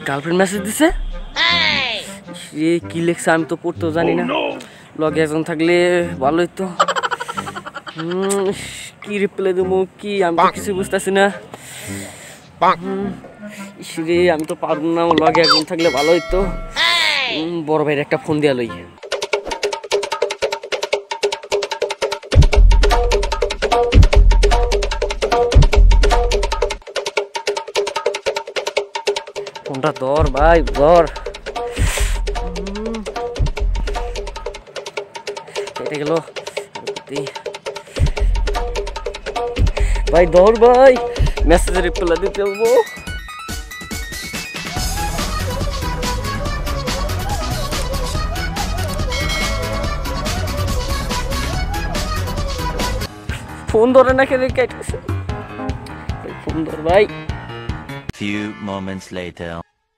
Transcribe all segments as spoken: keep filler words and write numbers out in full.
Girlfriend message দিছে। সে কি লেখছে আমি তো পড়তেও জানি না। লগে একজন থাকলে ভালোই তো। কি রিপ্লাই দেবো কি আমি তো কিছু বুঝতেছি না। রে আমি তো পারবো না, লগে একজন থাকলে ভালো হইতো। বড় ভাইয়ের একটা ফোন দিয়া লই। ফোনটা ধর ভাই ধর। কেটে গেল ভাই, ধর ভাই, মেসেজে রিপ্লাই দিতে হবো। ফোন ধরে না কেন কেটেছে? ফোন ধর ভাই। Few moments later.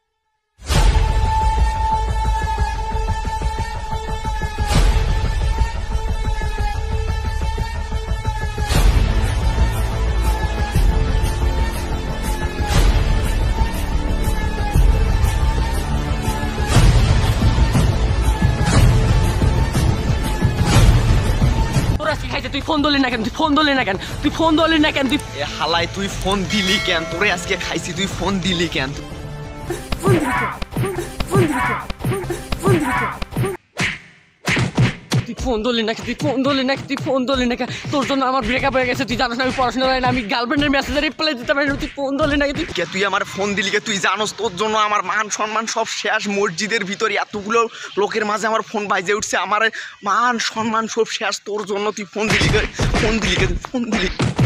তুই ফোন ধরলি না কেন? তুই ফোন ধরলি না কেন? তুই ফোন ধরলি না কেন? তুই হালাই তুই ফোন দিলি কেন? তোরে আজকে খাইছি, তুই ফোন দিলি কেন? তুই ফোন ধরলি না, তুই ফোন ধরলি না, তুই ফোন ধরলি না। তোর জন্য আমার ব্রেকআপ হয়ে গেছে, তুই জানোস না আমি পড়াশোনা করি না, আমি গার্লফ্রেন্ডের মেসেজে রিপ্লাই দিতে পারি না। তুই ফোন ধরলি না, তুই কে তুই আমার ফোন দিলি কে? তুই জানোস তোর জন্য আমার মান সম্মান সব শেষ। মসজিদের ভিতরে এতগুলো লোকের মাঝে আমার ফোন বাজে উঠছে, আমার মান সম্মান সব শেষ তোর জন্য। তুই ফোন দিলি কে? ফোন দিলি কে? তুই ফোন দিলি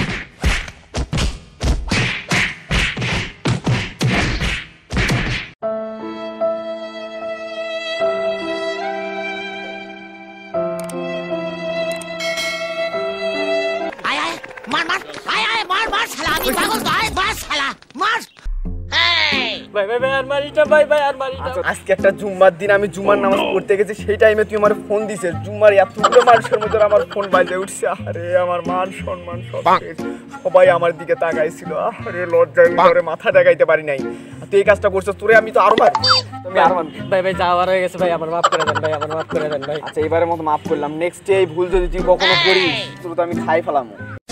আজকে একটা জুম্মার দিন, আমি জুম্মার নামাজ পড়তে গেছি, সেই টাইমে তুই আমার ফোন দিছিস। জুম্মার এতগুলো মানুষের মধ্যে আমার ফোন বাজে উঠছে। আরে আমার মান সম্মান সব সবাই আমার দিকে তাকাইছিল। আরে লজ্জায় ধরে মাথা দেখাইতে পারি নাই। তুই এই কাজটা করছিস, তোরে আমি তো আরো মার তুমি আরো মান ভাই ভাই যাওয়ার হয়ে গেছে ভাই, আমার মাফ করে দেন ভাই, আমার মাফ করে দেন ভাই। আচ্ছা এবারের মতো মাফ করলাম। নেক্সট এই ভুল যদি তুই কখনো করিস তোর তো আমি খাই ফেলাম।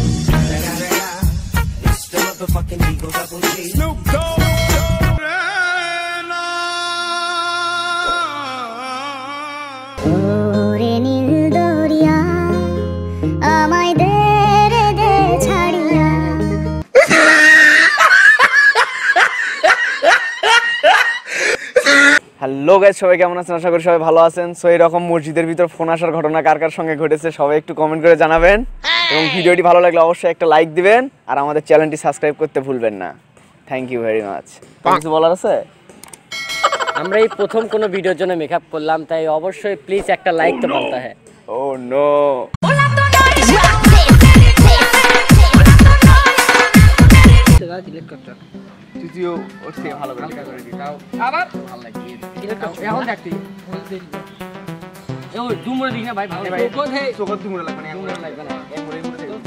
হ্যালো গাইস, সবাই কেমন আছেন? আশা করি সবাই ভালো আছেন। সো এরকম মসজিদের ভিতর ফোন আসার ঘটনা কার কার সঙ্গে ঘটেছে সবাই একটু কমেন্ট করে জানাবেন, এবং ভিডিওটি ভালো লাগলে অবশ্যই একটা লাইক দিবেন, আর আমাদের চ্যানেলটি সাবস্ক্রাইব করতে ভুলবেন না। Thank you very much. কিছু বলার আছে? আমরা এই প্রথম কোনো ভিডিওর জন্য মেকআপ করলাম, তাই অবশ্যই প্লিজ একটা লাইক তো করতে হয়। ও নো, তুইও ওর থেকে ভালো করে করে দিই তাও আবার ভালো লাগে। এখন দেখতে ওই দুমরে দিই না ভাই, ভালো ভাই কোন হে চোখত দুমরে লাগবে না, দুমরে লাগবে না, এক মরে মরে থেকে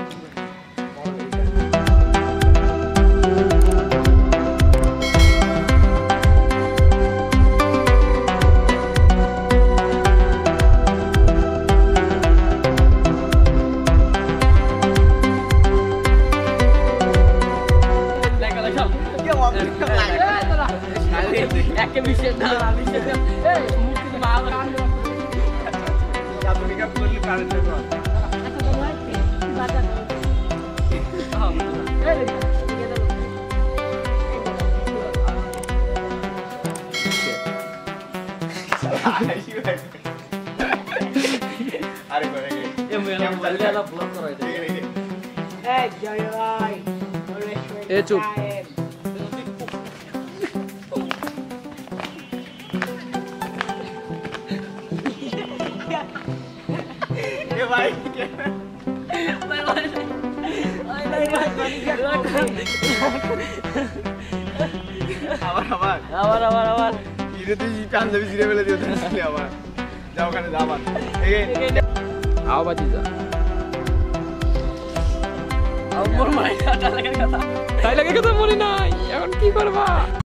একে বিশেষ না বিশেষ এই মুক্তি তো ভালো কাজ এত মেকআপ করলে কারেন্ট যাবে। আচ্ছা তো ভাই বাজা দাও। হ্যাঁ এই ঠিক আছে। আরে করে গে এ মেলা বললে ব্লক করে দে। এই জয় ভাই এ চুপ। ভাই আবার আবার আবার আবার আবার ইরে তুই পাঞ্জাবি ছিঁড়ে ফেলে দিও তাহলে আবার যাও ওখানে যা আবার আও বাজি যা আও মোর মাই কাটা লাগে কথা তাই লাগে কথা মনে নাই এখন কি করবা।